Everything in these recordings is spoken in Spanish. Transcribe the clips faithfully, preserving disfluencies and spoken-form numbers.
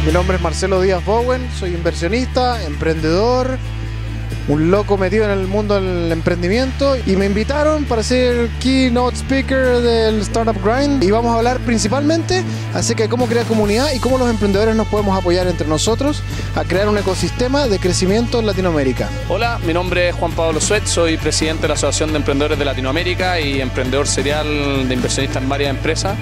Mi nombre es Marcelo Díaz Bowen, soy inversionista, emprendedor, un loco metido en el mundo del emprendimiento, y me invitaron para ser keynote speaker del Startup Grind, y vamos a hablar principalmente acerca de cómo crear comunidad y cómo los emprendedores nos podemos apoyar entre nosotros a crear un ecosistema de crecimiento en Latinoamérica. Hola, mi nombre es Juan Pablo Suet, soy presidente de la Asociación de Emprendedores de Latinoamérica y emprendedor serial de inversionista en varias empresas,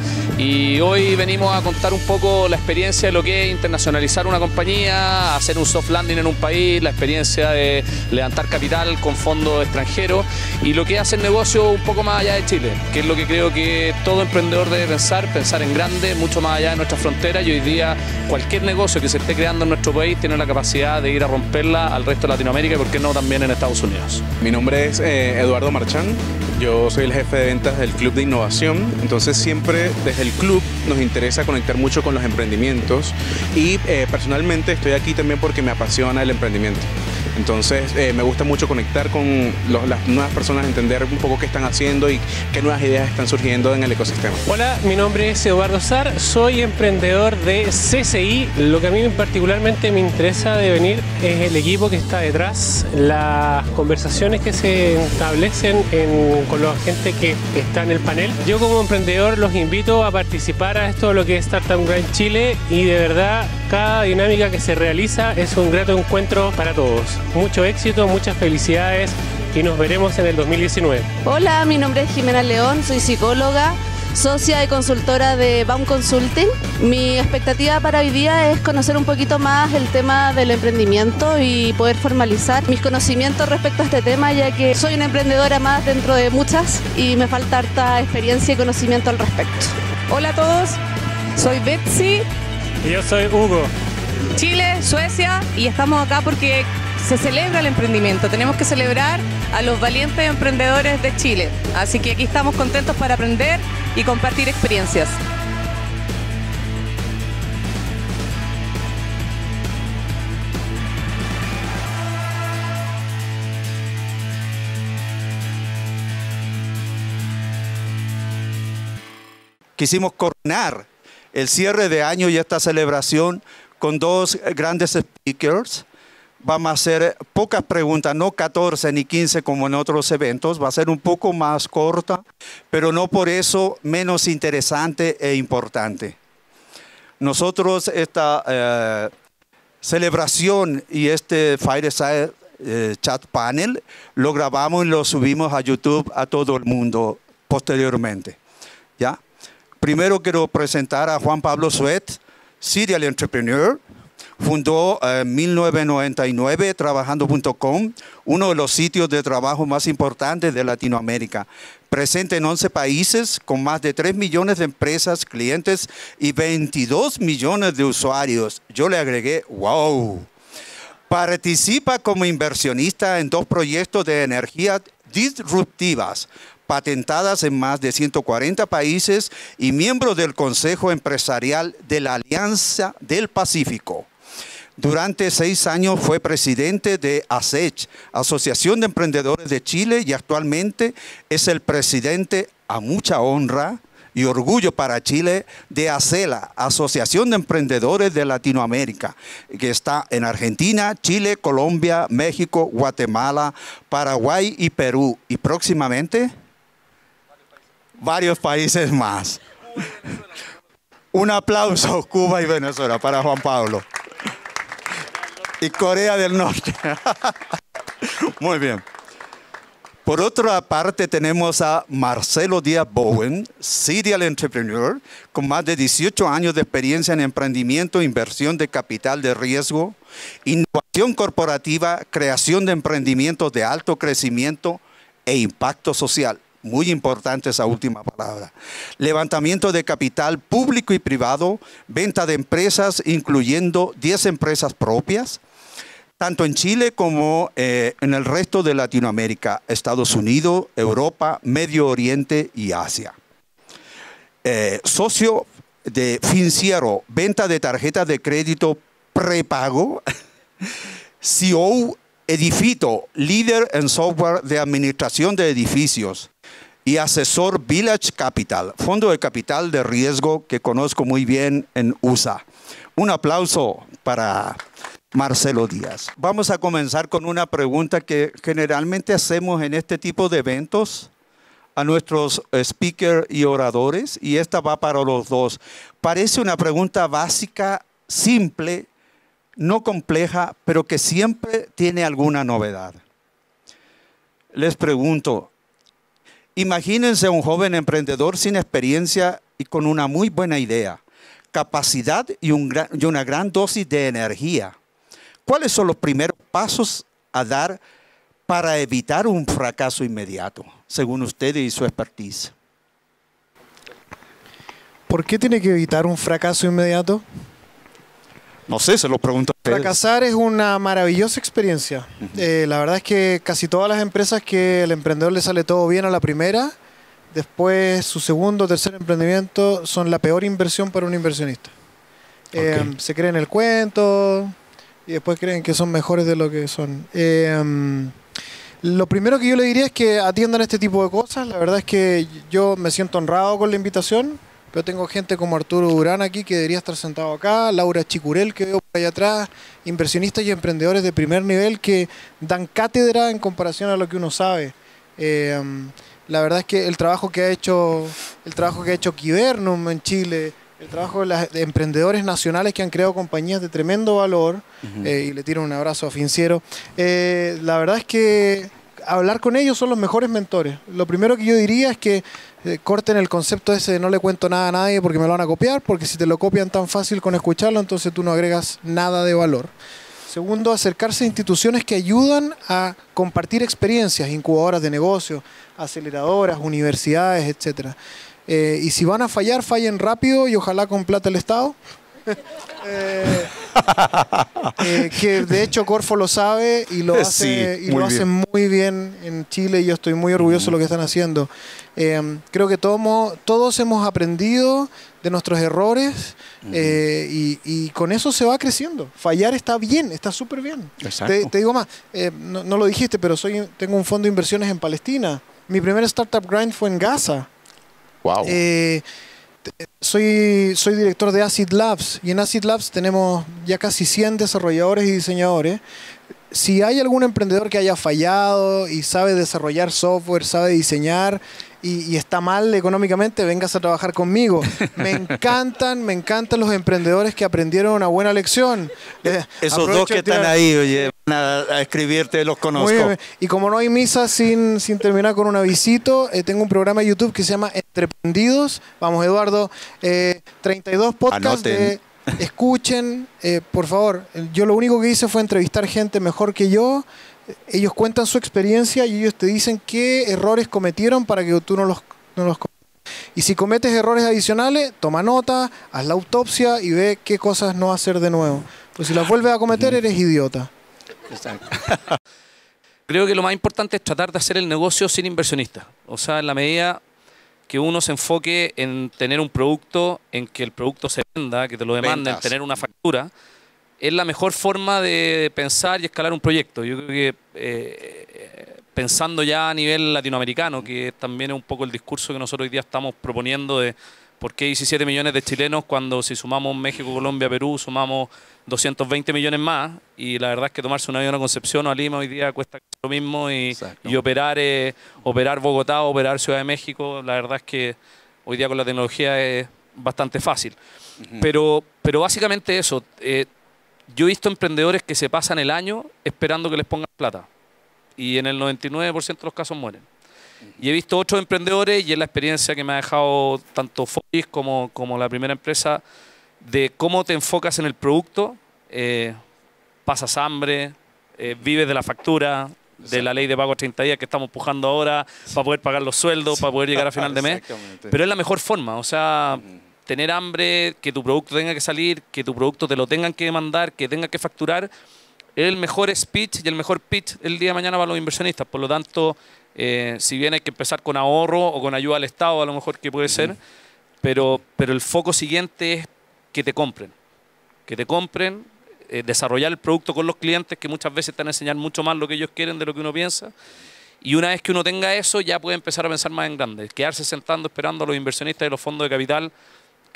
y hoy venimos a contar un poco la experiencia de lo que es internacionalizar una compañía, hacer un soft landing en un país, la experiencia de levantar capital con fondos extranjeros y lo que es hacer negocio un poco más allá de Chile, que es lo que creo que todo emprendedor debe pensar, pensar en grande, mucho más allá de nuestras fronteras, y hoy día cualquier negocio que se esté creando en nuestro país tiene la capacidad de ir a romperla al resto de Latinoamérica y por qué no también en Estados Unidos. Mi nombre es eh, Eduardo Marchán, yo soy el jefe de ventas del Club de Innovación, entonces siempre desde el club nos interesa conectar mucho con los emprendimientos y eh, personalmente estoy aquí también porque me apasiona el emprendimiento. Entonces eh, me gusta mucho conectar con los, las nuevas personas, entender un poco qué están haciendo y qué nuevas ideas están surgiendo en el ecosistema. Hola, mi nombre es Eduardo Sar, soy emprendedor de C C I. Lo que a mí particularmente me interesa de venir es el equipo que está detrás, las conversaciones que se establecen en, con la gente que está en el panel. Yo como emprendedor los invito a participar a esto, lo que es Startup Grind Chile, y de verdad cada dinámica que se realiza es un grato encuentro para todos. Mucho éxito, muchas felicidades y nos veremos en el dos mil diecinueve. Hola, mi nombre es Jimena León, soy psicóloga, socia y consultora de Baum Consulting. Mi expectativa para hoy día es conocer un poquito más el tema del emprendimiento y poder formalizar mis conocimientos respecto a este tema, ya que soy una emprendedora más dentro de muchas y me falta harta experiencia y conocimiento al respecto. Hola a todos, soy Betsy. Y yo soy Hugo. Chile, Suecia, y estamos acá porque se celebra el emprendimiento. Tenemos que celebrar a los valientes emprendedores de Chile. Así que aquí estamos contentos para aprender y compartir experiencias. Quisimos coronar el cierre de año y esta celebración con dos grandes speakers. Vamos a hacer pocas preguntas, no catorce ni quince como en otros eventos. Va a ser un poco más corta, pero no por eso menos interesante e importante. Nosotros esta eh, celebración y este Fireside eh, Chat Panel lo grabamos y lo subimos a YouTube a todo el mundo posteriormente. ¿Ya? Primero quiero presentar a Juan Pablo Suet, serial entrepreneur. Fundó en eh, mil novecientos noventa y nueve trabajando punto com, uno de los sitios de trabajo más importantes de Latinoamérica. Presente en once países, con más de tres millones de empresas, clientes y veintidós millones de usuarios. Yo le agregué, wow. Participa como inversionista en dos proyectos de energía disruptivas, patentadas en más de ciento cuarenta países, y miembro del Consejo Empresarial de la Alianza del Pacífico. Durante seis años fue presidente de A S E C, Asociación de Emprendedores de Chile, y actualmente es el presidente, a mucha honra y orgullo para Chile, de ACELA, Asociación de Emprendedores de Latinoamérica, que está en Argentina, Chile, Colombia, México, Guatemala, Paraguay y Perú. Y próximamente varios países más. Un aplauso, Cuba y Venezuela, para Juan Pablo. Y Corea del Norte. Muy bien. Por otra parte tenemos a Marcelo Díaz Bowen, serial entrepreneur, con más de dieciocho años de experiencia en emprendimiento, inversión de capital de riesgo, innovación corporativa, creación de emprendimientos de alto crecimiento e impacto social. Muy importante esa última palabra. Levantamiento de capital público y privado, venta de empresas, incluyendo diez empresas propias, tanto en Chile como eh, en el resto de Latinoamérica, Estados Unidos, Europa, Medio Oriente y Asia. Eh, socio de Finciero, venta de tarjetas de crédito prepago. C E O Edifito, líder en software de administración de edificios. Y asesor Village Capital, fondo de capital de riesgo que conozco muy bien en U S A. Un aplauso para Marcelo Díaz. Vamos a comenzar con una pregunta que generalmente hacemos en este tipo de eventos a nuestros speakers y oradores, y esta va para los dos. Parece una pregunta básica, simple, no compleja, pero que siempre tiene alguna novedad. Les pregunto, imagínense un joven emprendedor sin experiencia y con una muy buena idea, capacidad y, un gran, y una gran dosis de energía. ¿Cuáles son los primeros pasos a dar para evitar un fracaso inmediato, según ustedes y su expertise? ¿Por qué tiene que evitar un fracaso inmediato? No sé, se lo pregunto a ustedes. Fracasar es una maravillosa experiencia. Uh-huh. eh, la verdad es que casi todas las empresas que el emprendedor le sale todo bien a la primera, después su segundo o tercer emprendimiento son la peor inversión para un inversionista. Eh, okay. Se creen el cuento y después creen que son mejores de lo que son. Eh, lo primero que yo le diría es que atiendan este tipo de cosas. La verdad es que yo me siento honrado con la invitación. Pero tengo gente como Arturo Durán aquí, que debería estar sentado acá, Laura Chicurel, que veo por allá atrás, inversionistas y emprendedores de primer nivel que dan cátedra en comparación a lo que uno sabe. Eh, la verdad es que el trabajo que ha hecho el trabajo que ha hecho Kibernum en Chile, el trabajo de los emprendedores nacionales que han creado compañías de tremendo valor, uh-huh. eh, y le tiro un abrazo a Finciero, eh, la verdad es que hablar con ellos son los mejores mentores. Lo primero que yo diría es que eh, corten el concepto ese de no le cuento nada a nadie porque me lo van a copiar, porque si te lo copian tan fácil con escucharlo, entonces tú no agregas nada de valor. Segundo, acercarse a instituciones que ayudan a compartir experiencias, incubadoras de negocios, aceleradoras, universidades, etcétera. Eh, y si van a fallar, fallen rápido y ojalá con plata del Estado. eh, eh, que de hecho Corfo lo sabe y lo hace, sí, y lo hace muy bien en Chile, y yo estoy muy orgulloso de lo que están haciendo. Eh, creo que todos, todos hemos aprendido de nuestros errores, eh, y, y con eso se va creciendo. Fallar está bien, está súper bien. Te, te digo más, eh, no, no lo dijiste, pero soy, tengo un fondo de inversiones en Palestina. Mi primer startup grind fue en Gaza. Wow. Eh, Soy, soy director de Acid Labs, y en Acid Labs tenemos ya casi cien desarrolladores y diseñadores. Si hay algún emprendedor que haya fallado y sabe desarrollar software, sabe diseñar y, y está mal económicamente, véngase a trabajar conmigo. Me encantan, me encantan los emprendedores que aprendieron una buena lección. Eh, Esos dos que están ahí, oye, van a, a escribirte, los conozco. Muy bien. Y como no hay misa sin, sin terminar con un avisito, eh, tengo un programa de YouTube que se llama Entreprendidos. Vamos, Eduardo, eh, treinta y dos podcasts de... Escuchen, eh, por favor. Yo lo único que hice fue entrevistar gente mejor que yo. Ellos cuentan su experiencia y ellos te dicen qué errores cometieron para que tú no los, no los cometas. Y si cometes errores adicionales, toma nota, haz la autopsia y ve qué cosas no hacer de nuevo. Pues si las vuelves a cometer, eres idiota. Creo que lo más importante es tratar de hacer el negocio sin inversionistas. O sea, en la medida que uno se enfoque en tener un producto, en que el producto se venda, que te lo demanden, en tener una factura, es la mejor forma de pensar y escalar un proyecto. Yo creo que eh, pensando ya a nivel latinoamericano, que también es un poco el discurso que nosotros hoy día estamos proponiendo de por qué diecisiete millones de chilenos cuando si sumamos México, Colombia, Perú, sumamos doscientos veinte millones más, y la verdad es que tomarse un avión a Concepción o a Lima hoy día cuesta lo mismo, y, y operar, eh, operar Bogotá, operar Ciudad de México, la verdad es que hoy día con la tecnología es bastante fácil. Uh-huh. Pero, pero básicamente eso, eh, yo he visto emprendedores que se pasan el año esperando que les pongan plata, y en el noventa y nueve por ciento de los casos mueren. Y he visto otros emprendedores, y es la experiencia que me ha dejado tanto Foris como, como la primera empresa, de cómo te enfocas en el producto, eh, pasas hambre, eh, vives de la factura, de la ley de pago a treinta días que estamos empujando ahora para poder pagar los sueldos, para poder llegar a final de mes. Pero es la mejor forma, o sea, uh-huh. tener hambre, que tu producto tenga que salir, que tu producto te lo tengan que mandar, que tenga que facturar, es el mejor speech y el mejor pitch el día de mañana para los inversionistas. Por lo tanto, eh, si bien hay que empezar con ahorro o con ayuda al Estado, a lo mejor que puede uh-huh. ser, pero, pero el foco siguiente es que te compren, que te compren, eh, desarrollar el producto con los clientes, que muchas veces te van a enseñar mucho más lo que ellos quieren de lo que uno piensa, y una vez que uno tenga eso ya puede empezar a pensar más en grande, quedarse sentando esperando a los inversionistas y los fondos de capital que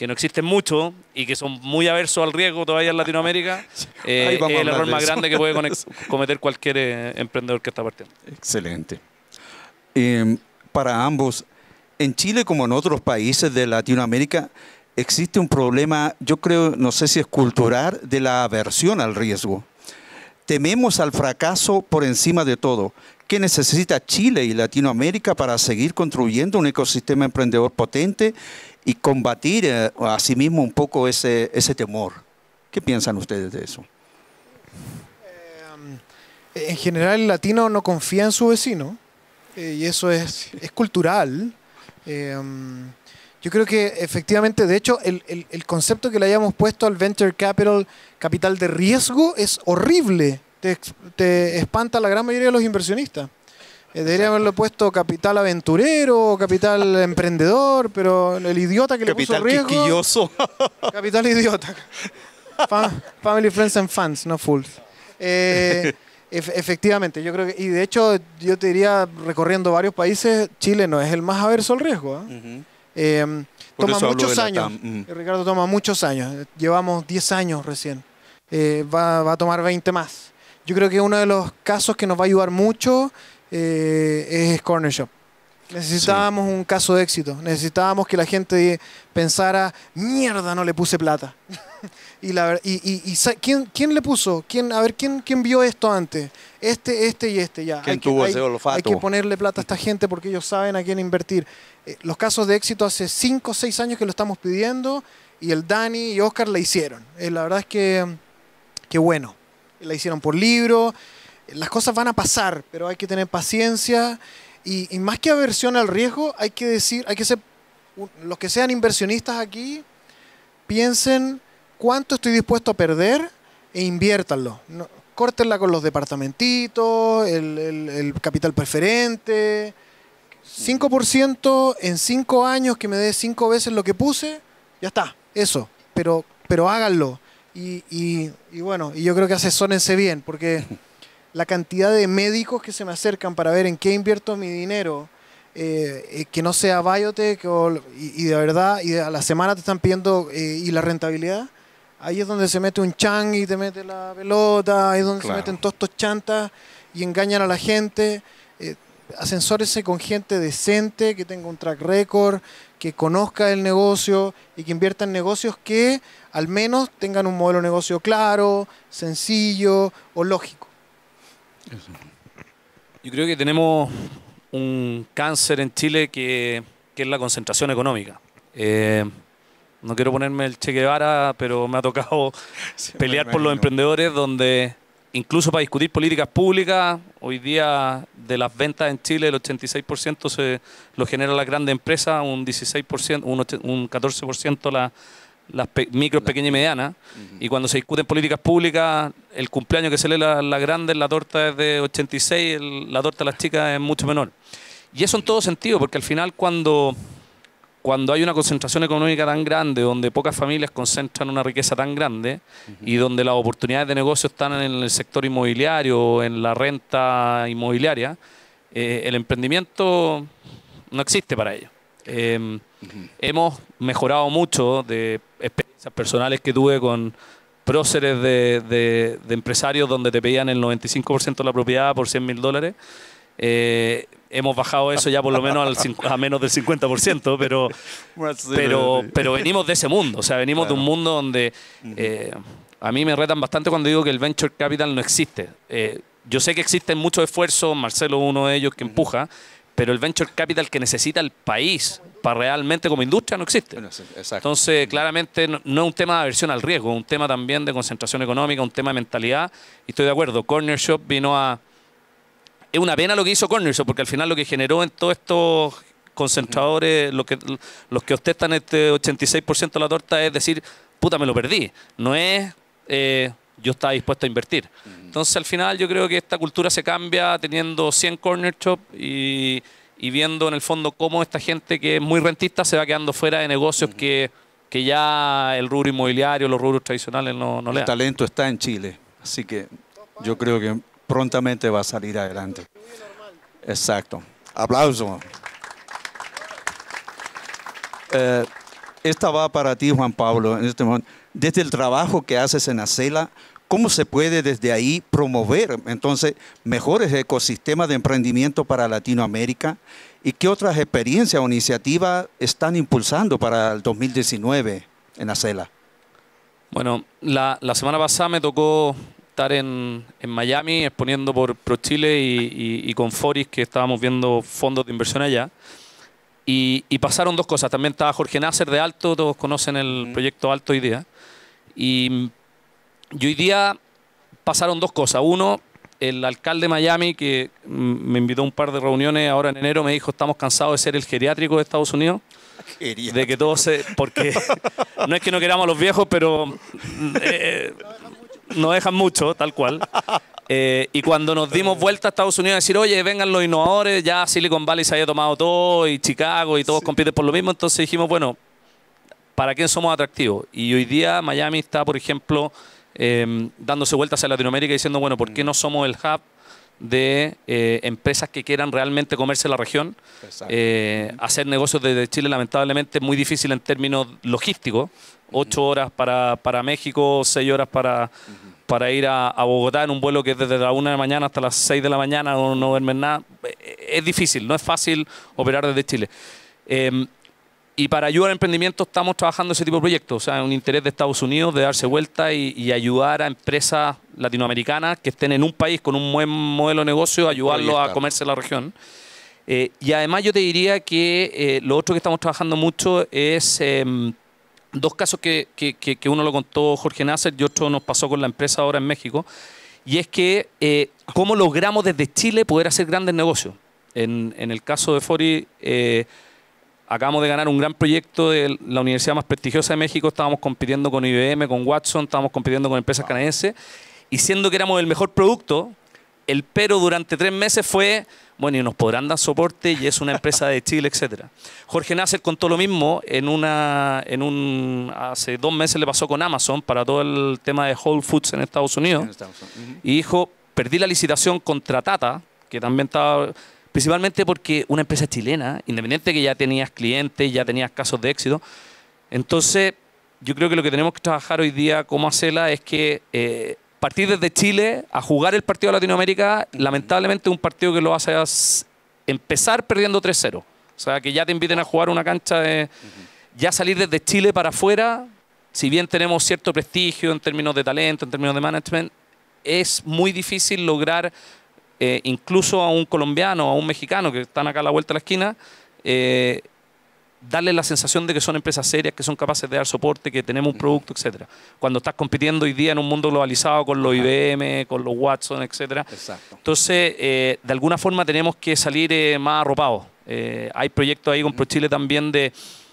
que no existen mucho y que son muy aversos al riesgo todavía en Latinoamérica, eh, es el error más grande que puede cometer cualquier eh, emprendedor que está partiendo. Excelente. Eh, para ambos, en Chile como en otros países de Latinoamérica, existe un problema, yo creo, no sé si es cultural, de la aversión al riesgo. Tememos al fracaso por encima de todo. ¿Qué necesita Chile y Latinoamérica para seguir construyendo un ecosistema emprendedor potente y combatir eh, a sí mismo un poco ese, ese temor? ¿Qué piensan ustedes de eso? Eh, en general el latino no confía en su vecino eh, y eso es, es cultural. Eh, yo creo que efectivamente, de hecho, el, el, el concepto que le hayamos puesto al venture capital, capital de riesgo, es horrible. Te, te espanta a la gran mayoría de los inversionistas. Eh, debería haberlo puesto capital aventurero, capital emprendedor, pero el idiota que capital le puso riesgo... quisquilloso. Capital idiota. Fam, family, friends and fans, no fools. Eh, ef efectivamente, yo creo que... Y de hecho, yo te diría, recorriendo varios países, Chile no es el más averso al riesgo. ¿eh? Uh-huh. eh, toma muchos años. Mm. Ricardo, toma muchos años. Llevamos diez años recién. Eh, va, va a tomar veinte más. Yo creo que uno de los casos que nos va a ayudar mucho eh, es Corner Shop. Necesitábamos sí. un caso de éxito. Necesitábamos que la gente pensara, mierda, no le puse plata. y la, y, y, y ¿quién, ¿quién le puso? ¿Quién, a ver, ¿quién, ¿quién vio esto antes? Este, este y este ya. ¿Quién hay tuvo que, ese hay, olfato? Hay que ponerle plata a esta gente porque ellos saben a quién invertir. Eh, los casos de éxito hace cinco o seis años que lo estamos pidiendo y el Dani y Oscar la hicieron. Eh, la verdad es que, que bueno. La hicieron por libro, las cosas van a pasar, pero hay que tener paciencia y, y más que aversión al riesgo, hay que decir, hay que ser, los que sean inversionistas aquí, piensen cuánto estoy dispuesto a perder e inviértanlo. No, córtenla con los departamentitos, el, el, el capital preferente, cinco por ciento en cinco años que me dé cinco veces lo que puse, ya está, eso, pero, pero háganlo. Y, y, y bueno, y yo creo que asesórense bien, porque la cantidad de médicos que se me acercan para ver en qué invierto mi dinero, eh, que no sea biotech, o, y, y de verdad, y a la semana te están pidiendo, eh, y la rentabilidad, ahí es donde se mete un chang y te mete la pelota, ahí es donde claro. se meten todos estos chantas y engañan a la gente. Eh, asesórense con gente decente, que tenga un track record, que conozca el negocio y que invierta en negocios que al menos tengan un modelo de negocio claro, sencillo o lógico. Yo creo que tenemos un cáncer en Chile que, que es la concentración económica. Eh, no quiero ponerme el Che Guevara, pero me ha tocado sí, pelear por los emprendedores donde... Incluso para discutir políticas públicas, hoy día de las ventas en Chile el ochenta y seis por ciento se lo genera la grande empresa, un dieciséis por ciento, un, un catorce por ciento la, las pe micros, pequeñas y medianas. Uh-huh. Y cuando se discuten políticas públicas, el cumpleaños que se lee la, la grande, la torta es de ochenta y seis, el, la torta de las chicas es mucho menor. Y eso en todo sentido, porque al final cuando... Cuando hay una concentración económica tan grande, donde pocas familias concentran una riqueza tan grande uh-huh. y donde las oportunidades de negocio están en el sector inmobiliario, en la renta inmobiliaria, eh, el emprendimiento no existe para ello. Eh, uh-huh. Hemos mejorado mucho de experiencias personales que tuve con próceres de, de, de empresarios donde te pedían el noventa y cinco por ciento de la propiedad por cien mil dólares. Eh, hemos bajado eso ya por lo menos al, a menos del cincuenta por ciento, pero, pero, pero venimos de ese mundo, o sea, venimos claro. de un mundo donde eh, a mí me retan bastante cuando digo que el venture capital no existe. Eh, yo sé que existen muchos esfuerzos, Marcelo es uno de ellos que empuja, pero el venture capital que necesita el país para realmente como industria no existe. Entonces, claramente no, no es un tema de aversión al riesgo, es un tema también de concentración económica, un tema de mentalidad, y estoy de acuerdo, Corner Shop vino a... Es una pena lo que hizo Corner Shop, porque al final lo que generó en todos estos concentradores, lo que, los que ostentan este ochenta y seis por ciento de la torta, es decir, puta, me lo perdí. No es eh, yo estaba dispuesto a invertir. Entonces, al final, yo creo que esta cultura se cambia teniendo cien Corner Shop y, y viendo en el fondo cómo esta gente que es muy rentista se va quedando fuera de negocios que, que ya el rubro inmobiliario, los rubros tradicionales no, no le dan. El talento está en Chile, así que yo creo que prontamente va a salir adelante. Exacto. Aplauso. Eh, esta va para ti, Juan Pablo, en este momento. Desde el trabajo que haces en Acela, ¿cómo se puede desde ahí promover entonces mejores ecosistemas de emprendimiento para Latinoamérica? ¿Y qué otras experiencias o iniciativas están impulsando para el dos mil diecinueve en Acela? Bueno, la, la semana pasada me tocó estar en, en Miami exponiendo por ProChile y, y, y con Foris, que estábamos viendo fondos de inversión allá. Y, y pasaron dos cosas. También estaba Jorge Nasser de Alto, todos conocen el mm. proyecto Alto hoy día. Y, y hoy día pasaron dos cosas. Uno, el alcalde de Miami, que me invitó a un par de reuniones ahora en enero, me dijo, estamos cansados de ser el geriátrico de Estados Unidos. Geriátrico. De que todos se... Porque no es que no queramos a los viejos, pero eh, nos dejan mucho, tal cual. Eh, y cuando nos dimos vuelta a Estados Unidos a decir, oye, vengan los innovadores, ya Silicon Valley se había tomado todo, y Chicago, y todos sí. compiten por lo mismo, entonces dijimos, bueno, ¿para quién somos atractivos? Y hoy día Miami está, por ejemplo, eh, dándose vueltas hacia Latinoamérica diciendo, bueno, ¿por qué no somos el hub de eh, empresas que quieran realmente comerse la región? Eh, hacer negocios desde Chile lamentablemente es muy difícil en términos logísticos. Ocho horas para, para México, seis horas para, para ir a, a Bogotá en un vuelo que es desde la una de la mañana hasta las seis de la mañana, no, no duermen nada. Es difícil, no es fácil operar desde Chile. Eh, Y para ayudar al emprendimiento estamos trabajando ese tipo de proyectos, o sea, un interés de Estados Unidos de darse vuelta y, y ayudar a empresas latinoamericanas que estén en un país con un buen modelo de negocio, ayudarlos a comerse la región. Eh, y además yo te diría que eh, lo otro que estamos trabajando mucho es eh, dos casos que, que, que, que uno lo contó Jorge Nasser y otro nos pasó con la empresa ahora en México, y es que eh, cómo logramos desde Chile poder hacer grandes negocios. En, en el caso de Fori, eh, acabamos de ganar un gran proyecto de la universidad más prestigiosa de México, estábamos compitiendo con I B M, con Watson, estábamos compitiendo con empresas canadienses, y siendo que éramos el mejor producto, el pero durante tres meses fue, bueno, y nos podrán dar soporte, y es una empresa de Chile, etcétera. Jorge Nasser contó lo mismo, en una, en un, hace dos meses le pasó con Amazon para todo el tema de Whole Foods en Estados Unidos, en Estados Unidos. Uh-huh. Y dijo, perdí la licitación contra Tata, que también estaba... Principalmente porque una empresa chilena, independiente que ya tenías clientes, ya tenías casos de éxito. Entonces, yo creo que lo que tenemos que trabajar hoy día como Acela es que eh, partir desde Chile a jugar el partido de Latinoamérica, lamentablemente es un partido que lo vas a empezar perdiendo tres cero. O sea, que ya te inviten a jugar una cancha de... Ya salir desde Chile para afuera, si bien tenemos cierto prestigio en términos de talento, en términos de management, es muy difícil lograr... Eh, incluso a un colombiano, a un mexicano que están acá a la vuelta de la esquina, eh, darle la sensación de que son empresas serias, que son capaces de dar soporte, que tenemos un producto, etcétera. Cuando estás compitiendo hoy día en un mundo globalizado con los I B M, con los Watson, etcétera. Exacto. Entonces, eh, de alguna forma tenemos que salir eh, más arropados. Eh, hay proyectos ahí con ProChile también de...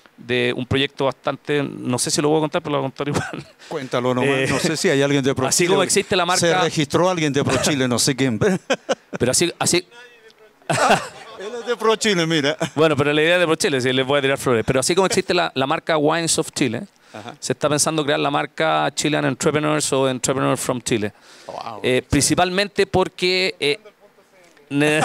de un proyecto bastante, no sé si lo voy a contar, pero lo voy a contar igual. Cuéntalo nomás, eh, no sé si hay alguien de ProChile. Así como existe la marca... Se registró alguien de ProChile, no sé quién. Pero así... así ah, él es de ProChile, mira. Bueno, pero la idea es de ProChile, si les voy a tirar flores. Pero así como existe la, la marca Wines of Chile, ajá, se está pensando crear la marca Chilean Entrepreneurs o Entrepreneurs from Chile. Wow, eh, principalmente porque... Eh, ne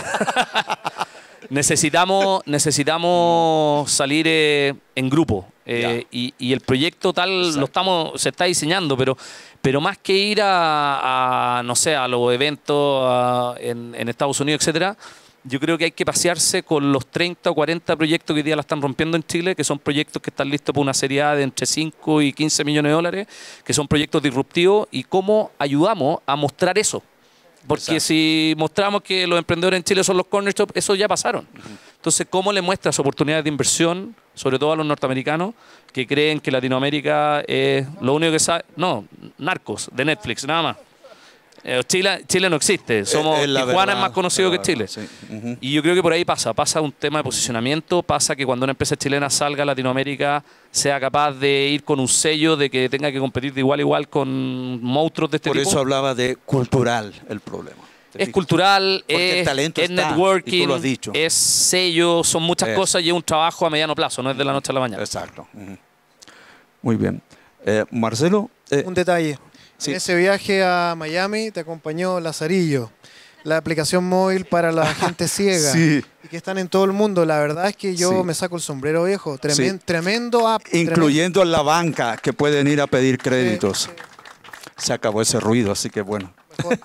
Necesitamos, necesitamos salir eh, en grupo eh, y, y el proyecto tal lo estamos, se está diseñando, pero, pero más que ir a, a no sé, a los eventos a, en, en Estados Unidos, etcétera, yo creo que hay que pasearse con los treinta o cuarenta proyectos que hoy día la están rompiendo en Chile, que son proyectos que están listos para una serie A de entre cinco y quince millones de dólares, que son proyectos disruptivos, y cómo ayudamos a mostrar eso. Porque exacto, si mostramos que los emprendedores en Chile son los corner shop, eso ya pasaron. Uh-huh. Entonces, ¿cómo le muestras oportunidades de inversión, sobre todo a los norteamericanos, que creen que Latinoamérica es lo único que sabe? No, Narcos, de Netflix, nada más. Eh, Chile, Chile no existe. Somos, es Tijuana verdad, es más conocido que Chile. Sí. Uh-huh. Y yo creo que por ahí pasa. Pasa un tema de posicionamiento. Pasa que cuando una empresa chilena salga a Latinoamérica sea capaz de ir con un sello de que tenga que competir de igual a igual con monstruos de este por tipo. Por eso hablaba de cultural el problema. Es cultural, es, es networking, y tú lo has dicho, es sello, son muchas es. cosas y es un trabajo a mediano plazo, no es de la noche a la mañana. Exacto. Uh-huh. Muy bien. Eh, Marcelo. Eh, un detalle. Sí. En ese viaje a Miami te acompañó Lazarillo. la aplicación móvil para la gente ciega. Sí. Y que están en todo el mundo. La verdad es que yo Sí. me saco el sombrero viejo. Tremen- Sí. Tremendo app. Incluyendo en la banca que pueden ir a pedir créditos. Sí, Se acabó ese ruido, así que bueno. Mejor.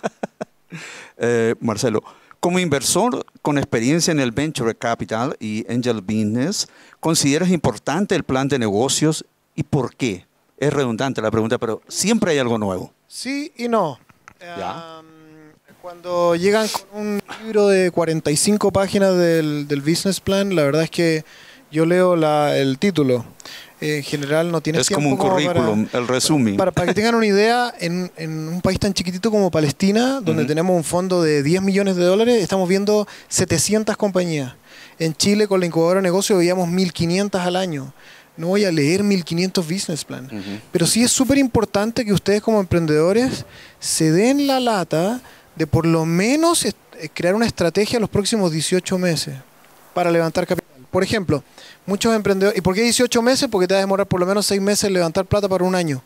Eh, Marcelo, como inversor con experiencia en el Venture Capital y Angel Business, ¿consideras importante el plan de negocios y por qué? Es redundante la pregunta, pero siempre hay algo nuevo. Sí y no. Ya. Um, cuando llegan con un libro de cuarenta y cinco páginas del, del business plan, la verdad es que yo leo la, el título. En general no tienes Es como un tiempo currículum, para, el resumen. Para, para que tengan una idea, en, en un país tan chiquitito como Palestina, donde Ujú. tenemos un fondo de diez millones de dólares, estamos viendo setecientas compañías. En Chile, con la incubadora de negocio, veíamos mil quinientas al año. No voy a leer mil quinientos business plan. Ujú. Pero sí es súper importante que ustedes como emprendedores se den la lata de por lo menos est- crear una estrategia los próximos dieciocho meses para levantar capital. Por ejemplo, muchos emprendedores... ¿Y por qué dieciocho meses? Porque te va a demorar por lo menos seis meses en levantar plata para un año.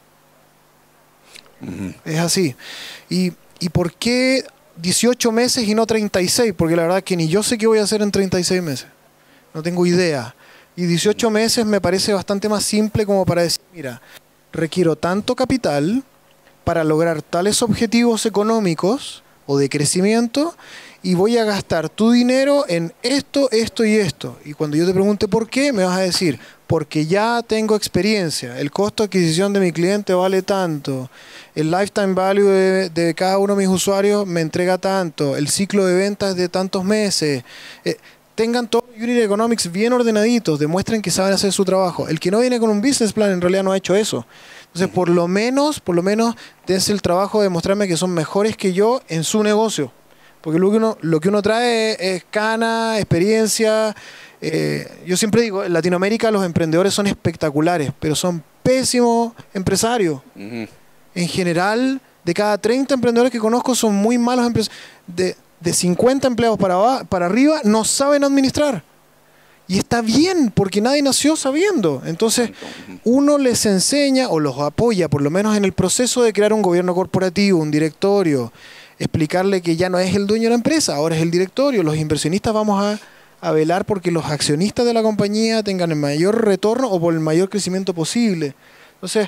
Ujú. Es así. ¿Y, ¿Y por qué dieciocho meses y no treinta y seis? Porque la verdad es que ni yo sé qué voy a hacer en treinta y seis meses. No tengo idea. Y dieciocho meses me parece bastante más simple como para decir, mira, requiero tanto capital para lograr tales objetivos económicos o de crecimiento y voy a gastar tu dinero en esto, esto y esto. Y cuando yo te pregunte por qué, me vas a decir, porque ya tengo experiencia, el costo de adquisición de mi cliente vale tanto, el lifetime value de, de cada uno de mis usuarios me entrega tanto, el ciclo de ventas es de tantos meses. Eh, tengan todos los unit economics bien ordenaditos, demuestren que saben hacer su trabajo. El que no viene con un business plan en realidad no ha hecho eso. Entonces, por lo menos, por lo menos, dense el trabajo de demostrarme que son mejores que yo en su negocio. Porque lo que uno, lo que uno trae es, es cana, experiencia. Eh, yo siempre digo, en Latinoamérica los emprendedores son espectaculares, pero son pésimos empresarios. Ujú. En general, de cada treinta emprendedores que conozco son muy malos empresarios. De, de cincuenta empleados para, aba- para arriba no saben administrar. Y está bien, porque nadie nació sabiendo. Entonces, uno les enseña o los apoya, por lo menos en el proceso de crear un gobierno corporativo, un directorio, explicarle que ya no es el dueño de la empresa, ahora es el directorio. Los inversionistas vamos a, a velar porque los accionistas de la compañía tengan el mayor retorno o por el mayor crecimiento posible. Entonces,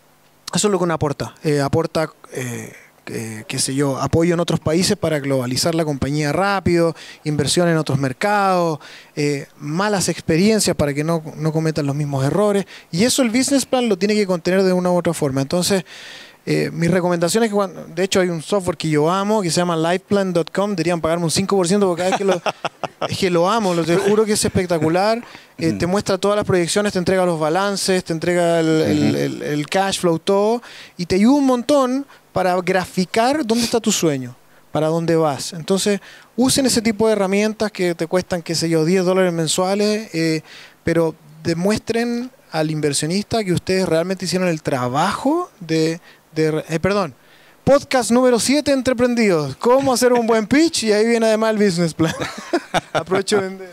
eso es lo que uno aporta. Eh, aporta... Eh, Eh, qué sé yo, apoyo en otros países para globalizar la compañía rápido, inversión en otros mercados, eh, malas experiencias para que no, no cometan los mismos errores. Y eso el business plan lo tiene que contener de una u otra forma. Entonces, eh, mis recomendaciones es que cuando, de hecho hay un software que yo amo que se llama lifeplan punto com, deberían pagarme un cinco por ciento porque cada vez que lo, es que lo amo, lo, te juro que es espectacular. Eh, te muestra todas las proyecciones, te entrega los balances, te entrega el, el, el, el cash flow, todo, y te ayuda un montón para graficar dónde está tu sueño, para dónde vas. Entonces, usen ese tipo de herramientas que te cuestan, qué sé yo, diez dólares mensuales, eh, pero demuestren al inversionista que ustedes realmente hicieron el trabajo de... de eh, perdón, podcast número siete, Entreprendidos. ¿Cómo hacer un buen pitch? Y ahí viene además el business plan. Aprovecho de vender.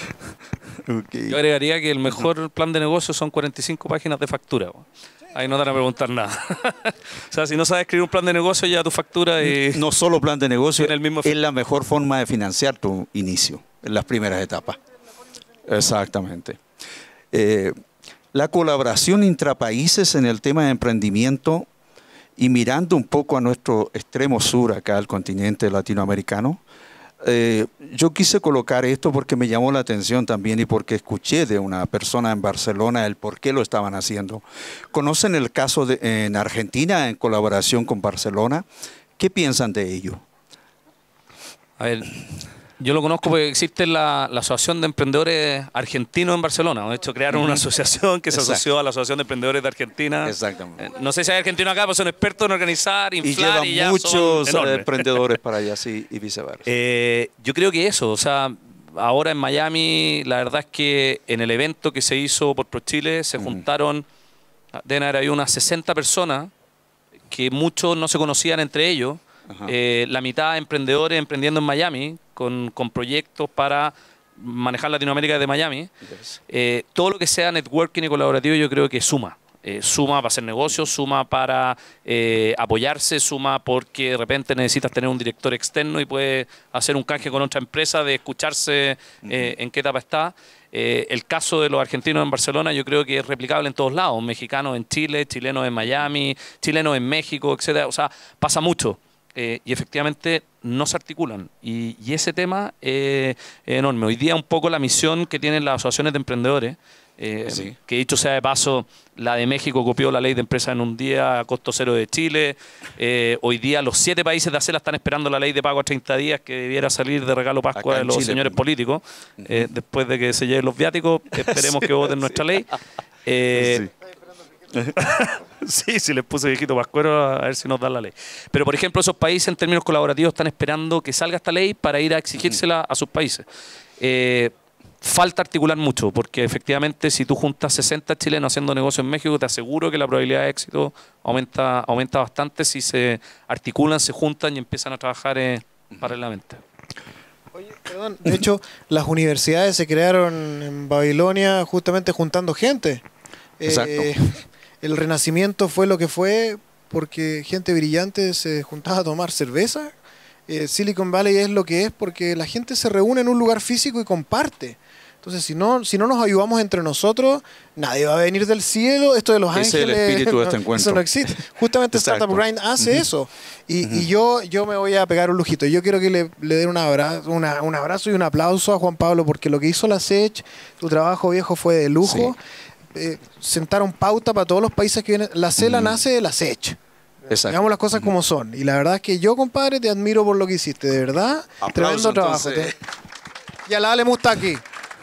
Okay. Yo agregaría que el mejor plan de negocio son cuarenta y cinco páginas de factura. ¿no? Ahí no te van a preguntar nada. O sea, si no sabes escribir un plan de negocio, ya tu factura y... No solo plan de negocio, Tiene el mismo es efecto. la mejor forma de financiar tu inicio, en las primeras etapas. Exactamente. Eh, la colaboración intrapaíses en el tema de emprendimiento y mirando un poco a nuestro extremo sur, acá al continente latinoamericano, eh, yo quise colocar esto porque me llamó la atención también y porque escuché de una persona en Barcelona el por qué lo estaban haciendo. ¿Conocen el caso de, en Argentina en colaboración con Barcelona? ¿Qué piensan de ello? A ver, yo lo conozco porque existe la, la Asociación de Emprendedores Argentinos en Barcelona. De hecho, crearon una asociación que se Exacto. asoció a la Asociación de Emprendedores de Argentina. Exactamente. Eh, No sé si hay argentinos acá, pero son expertos en organizar, Y inflar llevan y, ya son muchos enormes. emprendedores para allá, sí, y viceversa. Eh, yo creo que eso, o sea, ahora en Miami, la verdad es que en el evento que se hizo por ProChile se Ujú. juntaron, deben haber habido unas sesenta personas que muchos no se conocían entre ellos. Ajá. Eh, la mitad emprendedores emprendiendo en Miami, con, con proyectos para manejar Latinoamérica desde Miami. Yes. Eh, todo lo que sea networking y colaborativo yo creo que suma. Eh, suma para hacer negocios, suma para eh, apoyarse, suma porque de repente necesitas tener un director externo y puedes hacer un canje con otra empresa de escucharse eh, en qué etapa está. Eh, el caso de los argentinos en Barcelona yo creo que es replicable en todos lados, mexicanos en Chile, chilenos en Miami, chilenos en México, etcétera. O sea, pasa mucho. Eh, y efectivamente no se articulan y, y ese tema eh, es enorme. Hoy día un poco la misión que tienen las asociaciones de emprendedores, eh, sí. que dicho sea de paso, la de México copió la ley de empresas en un día a costo cero de Chile. Eh, hoy día los siete países de ACELA están esperando la ley de pago a treinta días que debiera salir de regalo Pascua de los Chile, señores políticos. Eh, después de que se lleven los viáticos, esperemos sí. que voten nuestra ley. Eh, sí. Sí, sí, les puse viejito pascuero a ver si nos dan la ley. Pero, por ejemplo, esos países en términos colaborativos están esperando que salga esta ley para ir a exigírsela a sus países. Eh, falta articular mucho, porque efectivamente si tú juntas sesenta chilenos haciendo negocio en México, te aseguro que la probabilidad de éxito aumenta, aumenta bastante si se articulan, se juntan y empiezan a trabajar eh, paralelamente. Oye, perdón, de hecho, las universidades se crearon en Babilonia justamente juntando gente. Exacto. Eh, el Renacimiento fue lo que fue porque gente brillante se juntaba a tomar cerveza. Eh, Silicon Valley es lo que es porque la gente se reúne en un lugar físico y comparte. Entonces, si no, si no nos ayudamos entre nosotros, nadie va a venir del cielo. Esto de los Ese ángeles, es el espíritu de este no, encuentro. eso no existe. Justamente Exacto. Startup Grind hace Uh-huh. eso. Y, Uh-huh. y yo, yo me voy a pegar un lujito. Yo quiero que le, le den un abrazo, una, un abrazo y un aplauso a Juan Pablo porque lo que hizo la S E C, tu trabajo viejo fue de lujo. Sí. Eh, sentaron pauta para todos los países que vienen. La CELA mm. nace de la S E C. Exacto. Digamos las cosas mm. como son. Y la verdad es que yo, compadre, te admiro por lo que hiciste. De verdad, aplauso, tremendo trabajo. Entonces... Y a la Ale Mustaki.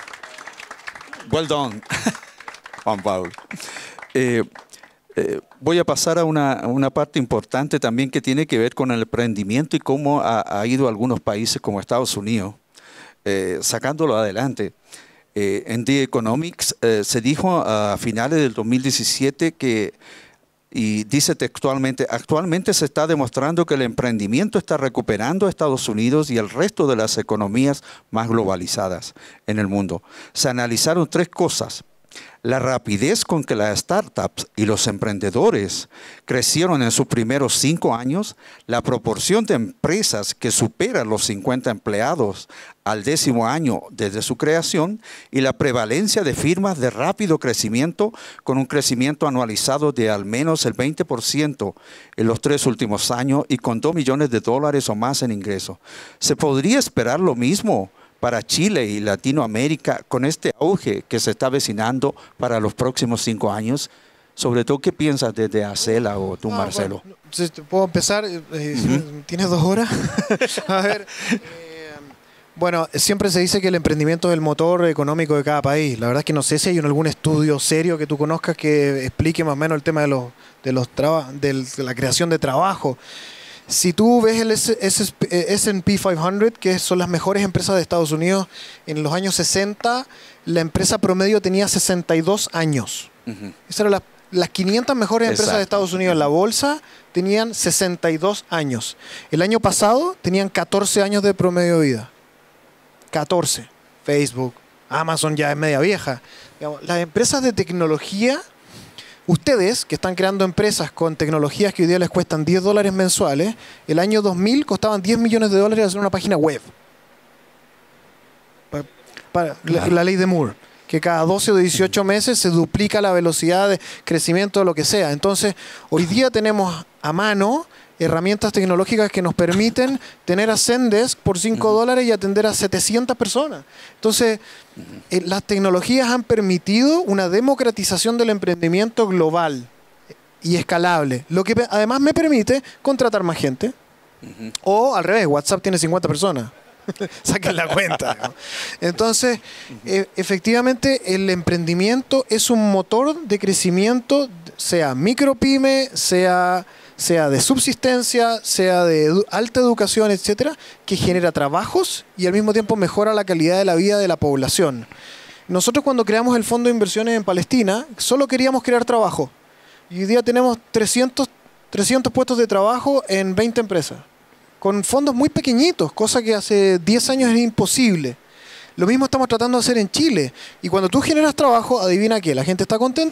Well done, Juan Pablo. Eh, eh, voy a pasar a una, a una parte importante también que tiene que ver con el emprendimiento y cómo ha, ha ido a algunos países como Estados Unidos, eh, sacándolo adelante. Eh, en The Economics eh, se dijo a finales del dos mil diecisiete que, y dice textualmente, actualmente se está demostrando que el emprendimiento está recuperando a Estados Unidos y el resto de las economías más globalizadas en el mundo. Se analizaron tres cosas. La rapidez con que las startups y los emprendedores crecieron en sus primeros cinco años, la proporción de empresas que superan los cincuenta empleados al décimo año desde su creación y la prevalencia de firmas de rápido crecimiento con un crecimiento anualizado de al menos el veinte por ciento en los tres últimos años y con dos millones de dólares o más en ingresos. ¿Se podría esperar lo mismo para Chile y Latinoamérica con este auge que se está avecinando para los próximos cinco años? Sobre todo, ¿qué piensas desde ACELA o tú, ah, Marcelo? Bueno, ¿puedo empezar? Eh, uh-huh. ¿Tienes dos horas? A ver, eh, bueno, siempre se dice que el emprendimiento es el motor económico de cada país. La verdad es que no sé si hay algún estudio serio que tú conozcas que explique más o menos el tema de, los, de, los traba, de la creación de trabajo. Si tú ves el S and P quinientos, que son las mejores empresas de Estados Unidos, en los años sesenta, la empresa promedio tenía sesenta y dos años. Uh-huh. Esas eran las, las quinientas mejores empresas Exacto. de Estados Unidos en la bolsa, tenían sesenta y dos años. El año pasado tenían catorce años de promedio de vida. catorce. Facebook, Amazon ya es media vieja. Digamos, las empresas de tecnología... Ustedes, que están creando empresas con tecnologías que hoy día les cuestan diez dólares mensuales, el año dos mil costaban diez millones de dólares hacer una página web. Para, para la, la ley de Moore, que cada doce o dieciocho meses se duplica la velocidad de crecimiento de lo que sea. Entonces, hoy día tenemos a mano herramientas tecnológicas que nos permiten tener a Zendesk por cinco dólares y atender a setecientas personas. Entonces, eh, las tecnologías han permitido una democratización del emprendimiento global y escalable, lo que además me permite contratar más gente. Uh-huh. O al revés, WhatsApp tiene cincuenta personas. Saquen la cuenta, ¿no? Entonces, eh, efectivamente, el emprendimiento es un motor de crecimiento, sea micropyme, sea... sea de subsistencia, sea de edu- alta educación, etcétera, que genera trabajos y al mismo tiempo mejora la calidad de la vida de la población. Nosotros cuando creamos el Fondo de Inversiones en Palestina, solo queríamos crear trabajo. Y hoy día tenemos trescientos, trescientos puestos de trabajo en veinte empresas, con fondos muy pequeñitos, cosa que hace diez años era imposible. Lo mismo estamos tratando de hacer en Chile. Y cuando tú generas trabajo, adivina qué, la gente está contenta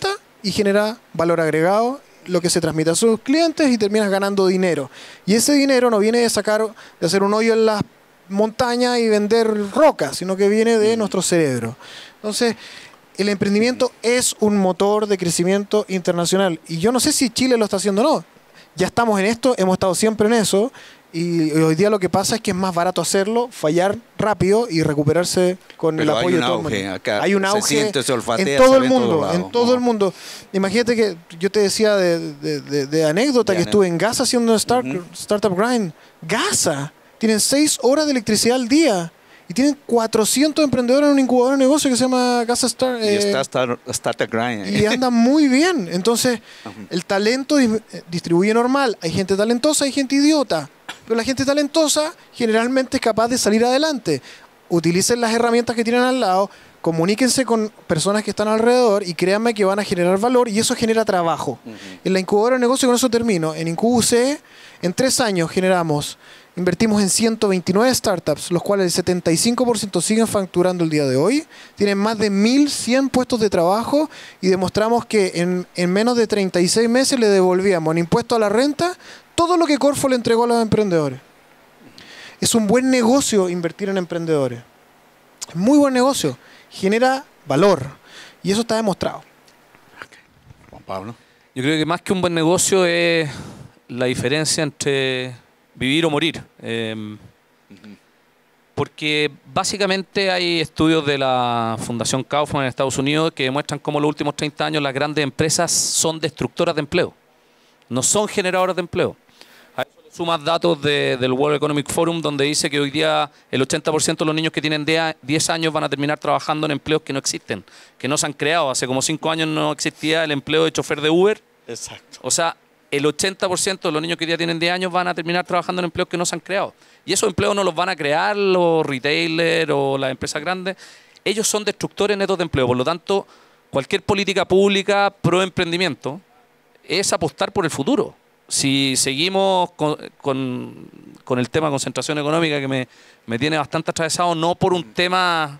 y genera valor agregado, lo que se transmite a sus clientes y terminas ganando dinero. Y ese dinero no viene de sacar, de hacer un hoyo en las montañas y vender rocas, sino que viene de nuestro cerebro. Entonces, el emprendimiento es un motor de crecimiento internacional. Y yo no sé si Chile lo está haciendo o no. Ya estamos en esto, hemos estado siempre en eso. Y hoy día lo que pasa es que es más barato hacerlo, fallar rápido y recuperarse con Pero el apoyo hay un de todo auge el mundo. acá, Hay un se auge siente, se olfatea, en todo se el ve en todos mundo, lados. en todo el mundo. Imagínate que yo te decía de, de, de, de anécdota De que ane- estuve en Gaza haciendo un start, Ujú. Startup Grind. Gaza, tienen seis horas de electricidad al día y tienen cuatrocientos emprendedores en un incubador de negocio que se llama Gaza Star. Y eh, está Star- Startup Grind. y anda muy bien. Entonces, el talento dis- distribuye normal. Hay gente talentosa, hay gente idiota. Pero la gente talentosa generalmente es capaz de salir adelante. Utilicen las herramientas que tienen al lado, comuníquense con personas que están alrededor y créanme que van a generar valor y eso genera trabajo. En la incubadora de negocio, con eso termino. En IncubuC, en tres años generamos, invertimos en ciento veintinueve startups, los cuales el setenta y cinco por ciento siguen facturando el día de hoy. Tienen más de mil cien puestos de trabajo y demostramos que en, en menos de treinta y seis meses le devolvíamos en impuesto a la renta todo lo que Corfo le entregó a los emprendedores. Es un buen negocio invertir en emprendedores. Es muy buen negocio. Genera valor. Y eso está demostrado. Juan Pablo. Yo creo que más que un buen negocio es la diferencia entre vivir o morir. Eh, porque básicamente hay estudios de la Fundación Kaufman en Estados Unidos que demuestran cómo en los últimos treinta años las grandes empresas son destructoras de empleo. No son generadoras de empleo. A eso le sumas datos de, del World Economic Forum donde dice que hoy día el ochenta por ciento de los niños que tienen diez años van a terminar trabajando en empleos que no existen, que no se han creado. Hace como cinco años no existía el empleo de chofer de Uber. Exacto. O sea, el ochenta por ciento de los niños que hoy día tienen diez años van a terminar trabajando en empleos que no se han creado. Y esos empleos no los van a crear los retailers o las empresas grandes. Ellos son destructores netos de empleo. Por lo tanto, cualquier política pública pro emprendimiento es apostar por el futuro. Si seguimos con, con, con el tema de concentración económica que me, me tiene bastante atravesado, no por un tema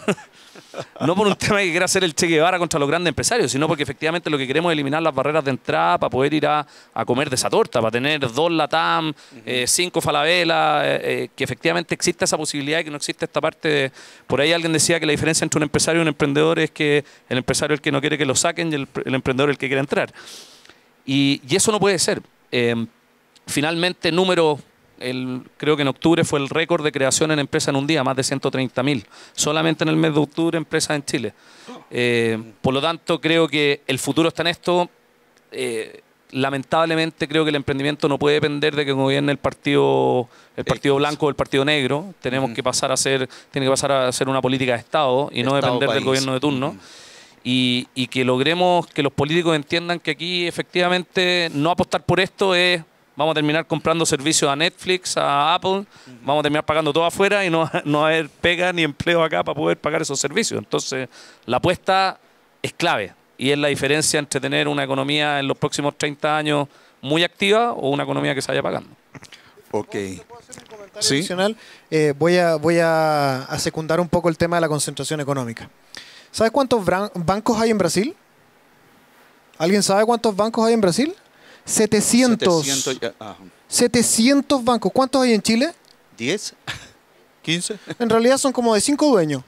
no por un tema que quiera hacer el Che Guevara contra los grandes empresarios, sino porque efectivamente lo que queremos es eliminar las barreras de entrada para poder ir a, a comer de esa torta, para tener dos Latam, eh, cinco Falabella, eh, eh, que efectivamente exista esa posibilidad y que no existe esta parte de... Por ahí alguien decía que la diferencia entre un empresario y un emprendedor es que el empresario es el que no quiere que lo saquen y el, el emprendedor es el que quiere entrar. Y, y eso no puede ser. Eh, finalmente, número, el, creo que en octubre fue el récord de creación en empresas en un día, más de ciento treinta mil. Solamente en el mes de octubre, empresas en Chile. Eh, por lo tanto, creo que el futuro está en esto. Eh, lamentablemente, creo que el emprendimiento no puede depender de que gobierne el partido, el partido blanco o el partido negro. Tenemos uh-huh. que pasar a ser, tiene que pasar a ser una política de Estado y no Estado depender país. del gobierno de turno. Uh-huh. Y, y que logremos que los políticos entiendan que aquí efectivamente no apostar por esto es vamos a terminar comprando servicios a Netflix, a Apple, uh-huh. vamos a terminar pagando todo afuera y no, no haber pega ni empleo acá para poder pagar esos servicios. Entonces la apuesta es clave y es la diferencia entre tener una economía en los próximos treinta años muy activa o una economía que se vaya pagando. Ok. ¿Sí? Adicional, eh, voy, a, voy a, a secundar un poco el tema de la concentración económica. ¿Sabes cuántos bancos hay en Brasil? ¿Alguien sabe cuántos bancos hay en Brasil? setecientos. setecientos, ya, ah. setecientos bancos. ¿Cuántos hay en Chile? ¿diez? ¿quince? En realidad son como de cinco dueños.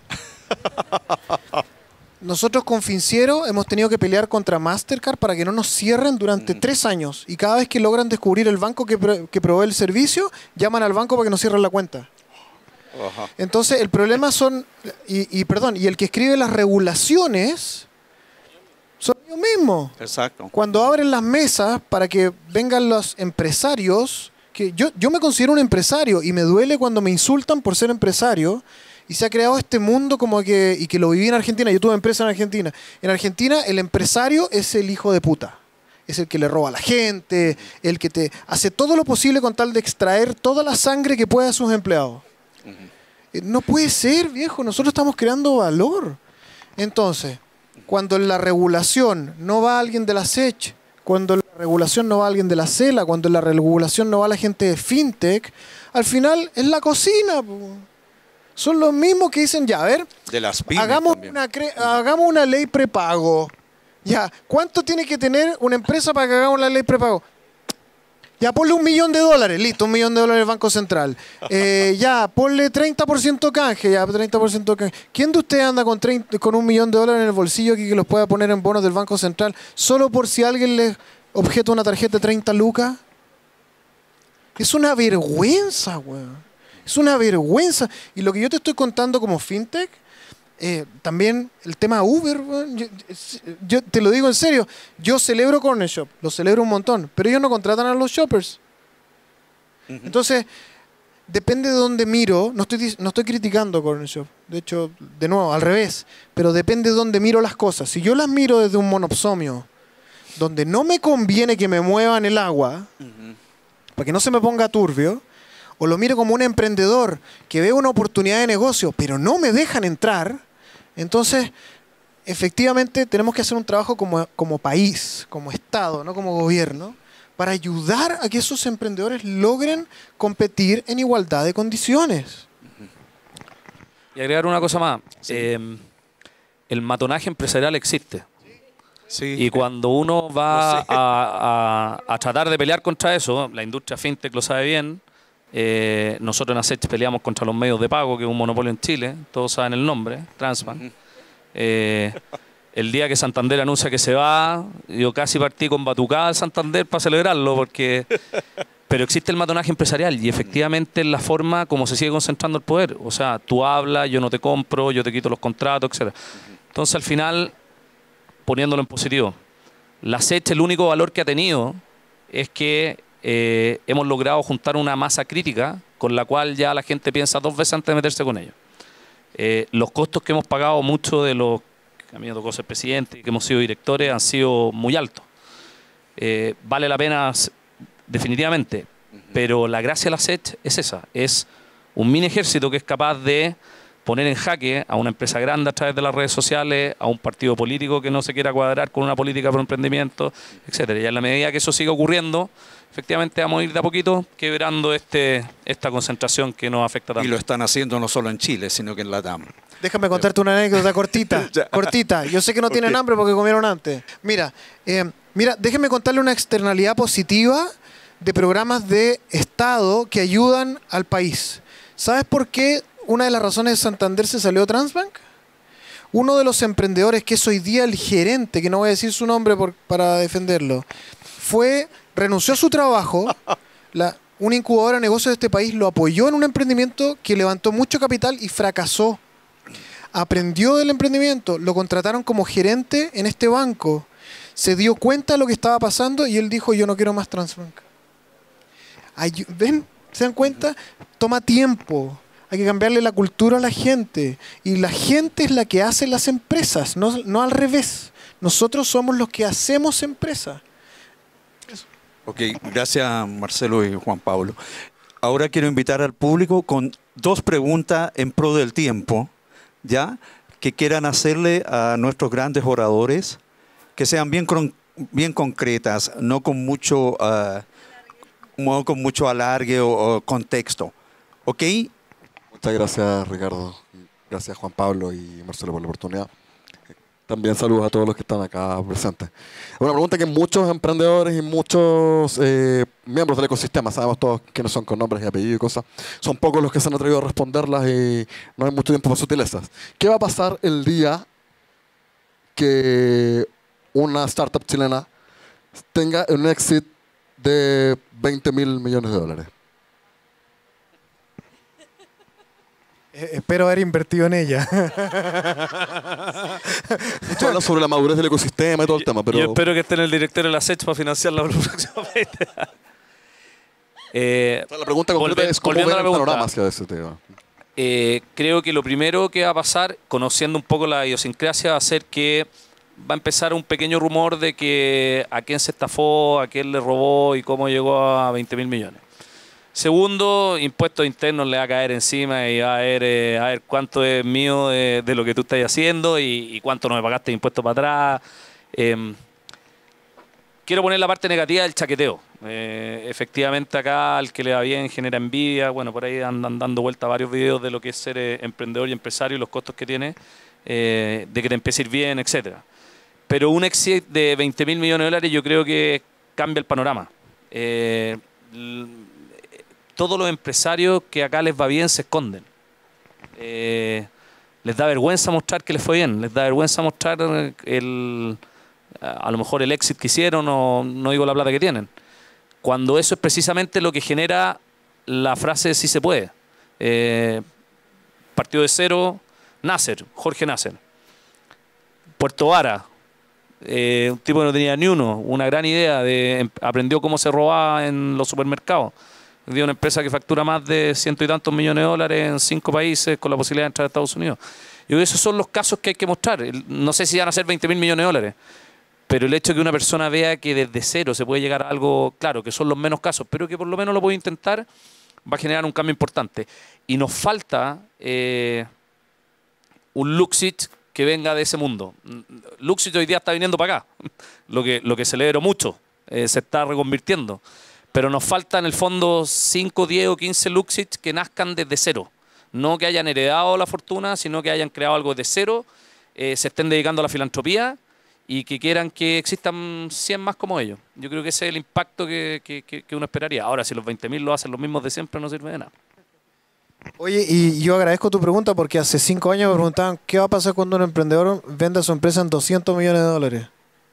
Nosotros con Finciero hemos tenido que pelear contra Mastercard para que no nos cierren durante mm. tres años. Y cada vez que logran descubrir el banco que, pro que provee el servicio, llaman al banco para que nos cierren la cuenta. Ajá. Entonces el problema son y, y perdón y el que escribe las regulaciones son ellos mismos. Exacto. Cuando abren las mesas para que vengan los empresarios, que yo, yo me considero un empresario y me duele cuando me insultan por ser empresario y se ha creado este mundo como que y que lo viví en Argentina. Yo tuve empresa en Argentina. En Argentina el empresario es el hijo de puta. Es el que le roba a la gente, el que te hace todo lo posible con tal de extraer toda la sangre que pueda a sus empleados. No puede ser, viejo. Nosotros estamos creando valor. Entonces, cuando en la regulación no va alguien de la S E C, cuando en la regulación no va alguien de la CELA, cuando en la regulación no va la gente de FinTech, al final es la cocina. Son los mismos que dicen, ya, a ver, de las pymes hagamos, también. una hagamos una ley prepago. Ya, ¿cuánto tiene que tener una empresa para que hagamos la ley prepago? Ya, ponle un millón de dólares, listo, un millón de dólares el Banco Central. Eh, ya, ponle treinta por ciento canje, ya, treinta por ciento canje. ¿Quién de ustedes anda con, treinta, con un millón de dólares en el bolsillo aquí que los pueda poner en bonos del Banco Central solo por si alguien le objeta una tarjeta de treinta lucas? Es una vergüenza, weón. Es una vergüenza. Y lo que yo te estoy contando como fintech, eh, también el tema Uber, weón, yo, yo te lo digo en serio, yo celebro Corner Shop, lo celebro un montón, pero ellos no contratan a los shoppers. Uh-huh. Entonces, depende de dónde miro, no estoy, no estoy criticando Corner Shop, de hecho, de nuevo, al revés, pero depende de dónde miro las cosas. Si yo las miro desde un monopsomio, donde no me conviene que me muevan el agua, uh-huh, para que no se me ponga turbio, o lo miro como un emprendedor que ve una oportunidad de negocio, pero no me dejan entrar, entonces, efectivamente, tenemos que hacer un trabajo como, como país, como Estado, no como gobierno, para ayudar a que esos emprendedores logren competir en igualdad de condiciones. Y agregar una cosa más. Sí. Eh, el matonaje empresarial existe. Sí. Y cuando uno va sí. a, a, a tratar de pelear contra eso, la industria fintech lo sabe bien. Eh, nosotros en Asech peleamos contra los medios de pago, que es un monopolio en Chile, todos saben el nombre, Transbank. Eh, el día que Santander anuncia que se va, yo casi partí con batucada al Santander para celebrarlo, porque pero existe el matonaje empresarial y efectivamente es la forma como se sigue concentrando el poder. O sea, tú hablas, yo no te compro, yo te quito los contratos, etcétera. Entonces al final, poniéndolo en positivo, la Asech, el único valor que ha tenido es que Eh, hemos logrado juntar una masa crítica con la cual ya la gente piensa dos veces antes de meterse con ellos. Eh, los costos que hemos pagado muchos de los que a mí me tocó ser presidente y que hemos sido directores han sido muy altos. Eh, vale la pena definitivamente, pero la gracia de la Asech es esa, es un mini ejército que es capaz de poner en jaque a una empresa grande a través de las redes sociales, a un partido político que no se quiera cuadrar con una política por emprendimiento, etcétera. Y en la medida que eso siga ocurriendo, efectivamente vamos a ir de a poquito quebrando este, esta concentración que nos afecta tanto. Y lo están haciendo no solo en Chile, sino que en Latam. Déjame contarte una anécdota cortita, cortita. Yo sé que no tienen okay. hambre porque comieron antes. Mira, eh, mira, déjenme contarle una externalidad positiva de programas de Estado que ayudan al país. ¿Sabes por qué una de las razones de Santander se salió Transbank? Uno de los emprendedores que es hoy día el gerente, que no voy a decir su nombre por, para defenderlo, fue, renunció a su trabajo, la, una incubadora de negocios de este país lo apoyó en un emprendimiento que levantó mucho capital y fracasó. Aprendió del emprendimiento, lo contrataron como gerente en este banco, se dio cuenta de lo que estaba pasando y él dijo, yo no quiero más Transbank. Ay, ¿ven? ¿Se dan cuenta? Toma tiempo. Hay que cambiarle la cultura a la gente. Y la gente es la que hace las empresas, no, no al revés. Nosotros somos los que hacemos empresas. Eso. Ok, gracias Marcelo y Juan Pablo. Ahora quiero invitar al público con dos preguntas en pro del tiempo, ¿ya? Que quieran hacerle a nuestros grandes oradores, que sean bien, bien concretas, no con mucho, uh, no con mucho alargue o, o contexto. ¿Ok? Muchas gracias, Ricardo. Gracias, Juan Pablo y Marcelo, por la oportunidad. También saludos a todos los que están acá presentes. Una pregunta que muchos emprendedores y muchos eh, miembros del ecosistema, sabemos todos quiénes son con nombres y apellidos y cosas, son pocos los que se han atrevido a responderlas y no hay mucho tiempo para sutilezas. ¿Qué va a pasar el día que una startup chilena tenga un exit de veinte mil millones de dólares? Eh, espero haber invertido en ella. Mucho habla sobre la madurez del ecosistema y todo el tema, pero... Yo espero que esté en el directorio de la Asech para financiarla próximamente. eh, la pregunta concreta es cómo ven el panorama hacia ese tema. Eh, creo que lo primero que va a pasar, conociendo un poco la idiosincrasia, va a ser que va a empezar un pequeño rumor de que a quién se estafó, a quién le robó y cómo llegó a veinte mil millones. Segundo, impuestos internos le va a caer encima y va a ver, eh, a ver cuánto es mío de, de lo que tú estás haciendo y, y cuánto no me pagaste de impuestos para atrás. Eh, quiero poner la parte negativa del chaqueteo. Eh, efectivamente acá al que le va bien genera envidia. Bueno, por ahí andan dando vuelta varios videos de lo que es ser eh, emprendedor y empresario y los costos que tiene, eh, de que te empiece a ir bien, etcétera. pero un exit de veinte mil millones de dólares yo creo que cambia el panorama. Eh, todos los empresarios que acá les va bien se esconden. Eh, les da vergüenza mostrar que les fue bien, les da vergüenza mostrar el, a lo mejor el exit que hicieron o no digo la plata que tienen. Cuando eso es precisamente lo que genera la frase sí se puede. Eh, partido de cero, Nasser, Jorge Nasser. Puerto Vara, eh, un tipo que no tenía ni uno, una gran idea, de, aprendió cómo se robaba en los supermercados. De una empresa que factura más de ciento y tantos millones de dólares en cinco países con la posibilidad de entrar a Estados Unidos. Y creo que esos son los casos que hay que mostrar. No sé si van a ser veinte mil millones de dólares, pero el hecho de que una persona vea que desde cero se puede llegar a algo, claro, que son los menos casos, pero que por lo menos lo puede intentar, va a generar un cambio importante. Y nos falta eh, un Luxich que venga de ese mundo. Luxich hoy día está viniendo para acá, lo que, lo que celebro mucho, eh, se está reconvirtiendo. Pero nos falta en el fondo cinco, diez o quince Luxich que nazcan desde cero. No que hayan heredado la fortuna, sino que hayan creado algo de cero, eh, se estén dedicando a la filantropía y que quieran que existan cien más como ellos. Yo creo que ese es el impacto que, que, que uno esperaría. Ahora, si los veinte mil lo hacen los mismos de siempre, no sirve de nada. Oye, y yo agradezco tu pregunta porque hace cinco años me preguntaban qué va a pasar cuando un emprendedor venda su empresa en doscientos millones de dólares.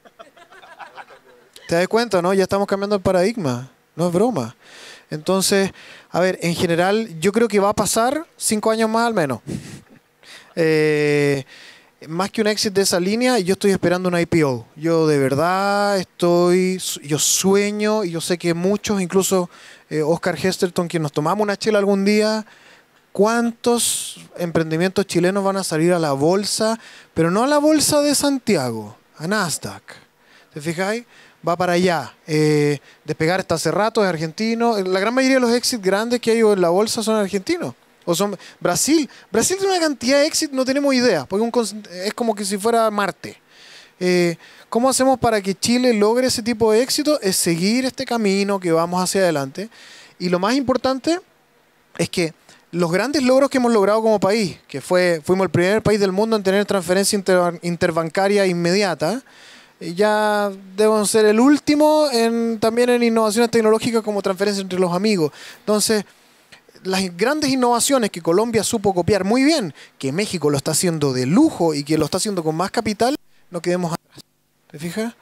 ¿Te das cuenta, no? Ya estamos cambiando el paradigma. No es broma. Entonces, a ver, en general, yo creo que va a pasar cinco años más al menos. Eh, más que un éxito de esa línea, yo estoy esperando una I P O. Yo de verdad estoy, yo sueño, y yo sé que muchos, incluso eh, Oscar Hesterton, que nos tomamos una chela algún día, ¿cuántos emprendimientos chilenos van a salir a la bolsa? Pero no a la bolsa de Santiago, a Nasdaq. ¿Te fijáis? Va para allá. Eh, Despegar está hace rato, es argentino. La gran mayoría de los exits grandes que hay en la bolsa son argentinos. O son Brasil. Brasil tiene una cantidad de exits, no tenemos idea, porque un, es como que si fuera Marte. Eh, ¿Cómo hacemos para que Chile logre ese tipo de éxito? Es seguir este camino que vamos hacia adelante. Y lo más importante es que los grandes logros que hemos logrado como país, que fue fuimos el primer país del mundo en tener transferencia inter, interbancaria inmediata, ya deben ser el último en, también en innovaciones tecnológicas como transferencia entre los amigos. Entonces, las grandes innovaciones que Colombia supo copiar muy bien, que México lo está haciendo de lujo y que lo está haciendo con más capital, no quedemos atrás. ¿Te fijas?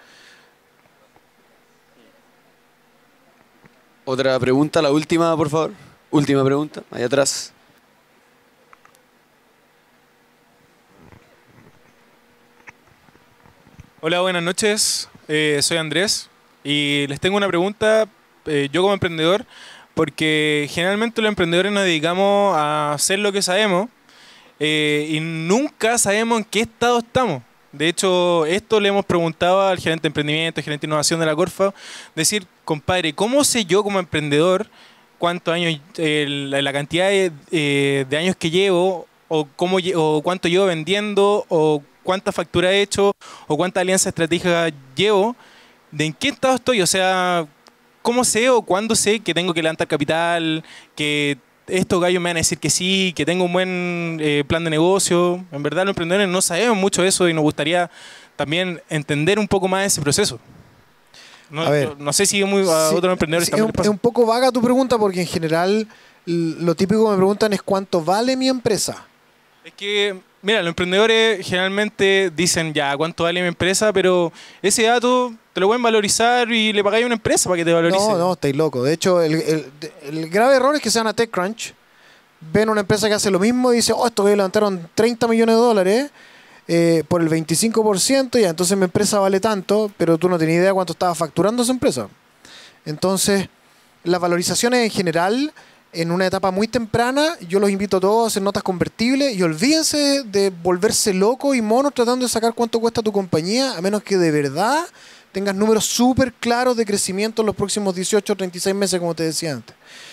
Otra pregunta, la última, por favor. Última pregunta, allá atrás. Hola, buenas noches. Eh, soy Andrés y les tengo una pregunta. Eh, yo como emprendedor, porque generalmente los emprendedores nos dedicamos a hacer lo que sabemos eh, y nunca sabemos en qué estado estamos. De hecho, esto le hemos preguntado al gerente de emprendimiento, gerente de innovación de la Corfo, decir, compadre, ¿cómo sé yo como emprendedor cuántos años, eh, la, la cantidad de, eh, de años que llevo o, cómo, o cuánto llevo vendiendo o cuántas facturas he hecho o cuántas alianzas estratégicas llevo, de en qué estado estoy? O sea, ¿cómo sé o cuándo sé que tengo que levantar capital, que estos gallos me van a decir que sí, que tengo un buen eh, plan de negocio? En verdad los emprendedores no sabemos mucho de eso y nos gustaría también entender un poco más ese proceso. No, a ver, no, no sé si muy, a sí, otros emprendedores sí, también es, les pasa. es un poco vaga tu pregunta porque en general lo típico que me preguntan es cuánto vale mi empresa. Es que, mira, los emprendedores generalmente dicen ya cuánto vale mi empresa, pero ese dato te lo pueden valorizar y le pagáis a una empresa para que te valorice. No, no, estáis loco. De hecho, el, el, el grave error es que se van a TechCrunch, ven una empresa que hace lo mismo y dicen, oh, estos que levantaron treinta millones de dólares eh, por el veinticinco por ciento, ya, entonces mi empresa vale tanto, pero tú no tenías idea cuánto estaba facturando esa empresa. Entonces, las valorizaciones en general, en una etapa muy temprana, yo los invito a todos a hacer notas convertibles y olvídense de volverse locos y monos tratando de sacar cuánto cuesta tu compañía, a menos que de verdad tengas números súper claros de crecimiento en los próximos dieciocho o treinta y seis meses, como te decía antes.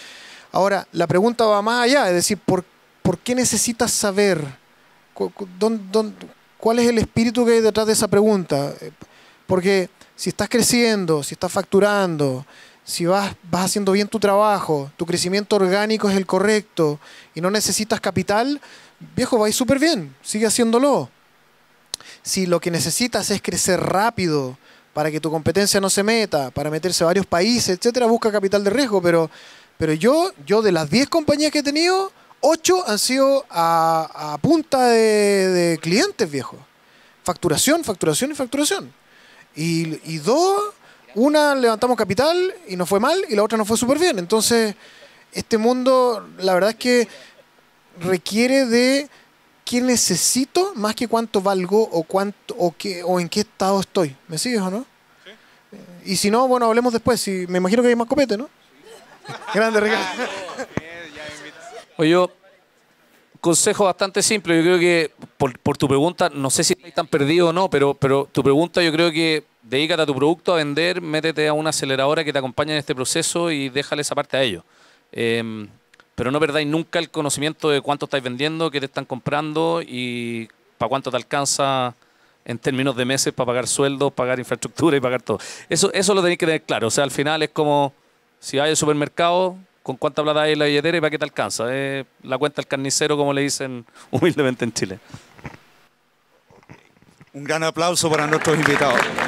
Ahora, la pregunta va más allá, es decir, ¿por, por qué necesitas saber? Cu, cu, dónde, dónde, ¿Cuál es el espíritu que hay detrás de esa pregunta? Porque si estás creciendo, si estás facturando, si vas, vas haciendo bien tu trabajo, tu crecimiento orgánico es el correcto y no necesitas capital, viejo, vais súper bien, sigue haciéndolo. si lo que necesitas es crecer rápido para que tu competencia no se meta, para meterse a varios países, etcétera, busca capital de riesgo. Pero, pero yo, yo de las diez compañías que he tenido, ocho han sido a, a punta de, de clientes, viejo. Facturación, facturación y facturación. Y, y dos, una levantamos capital y nos fue mal y la otra nos fue súper bien. Entonces, este mundo, la verdad es que requiere de qué necesito más que cuánto valgo o cuánto o qué o en qué estado estoy. ¿Me sigues o no? Sí. Y si no, bueno, hablemos después. Si, me imagino que hay más copete, ¿no? Grande, Ricardo. Oye, yo, consejo bastante simple. Yo creo que por, por tu pregunta, no sé si estás tan perdido o no, pero, pero tu pregunta yo creo que dedícate a tu producto, a vender, métete a una aceleradora que te acompañe en este proceso y déjale esa parte a ellos. Eh, pero no perdáis nunca el conocimiento de cuánto estáis vendiendo, qué te están comprando y para cuánto te alcanza en términos de meses para pagar sueldos, pagar infraestructura y pagar todo. Eso, eso lo tenéis que tener claro. O sea, al final es como si vais al supermercado, con cuánta plata hay en la billetera y para qué te alcanza. Es la cuenta del carnicero, como le dicen humildemente en Chile. Un gran aplauso para nuestros invitados.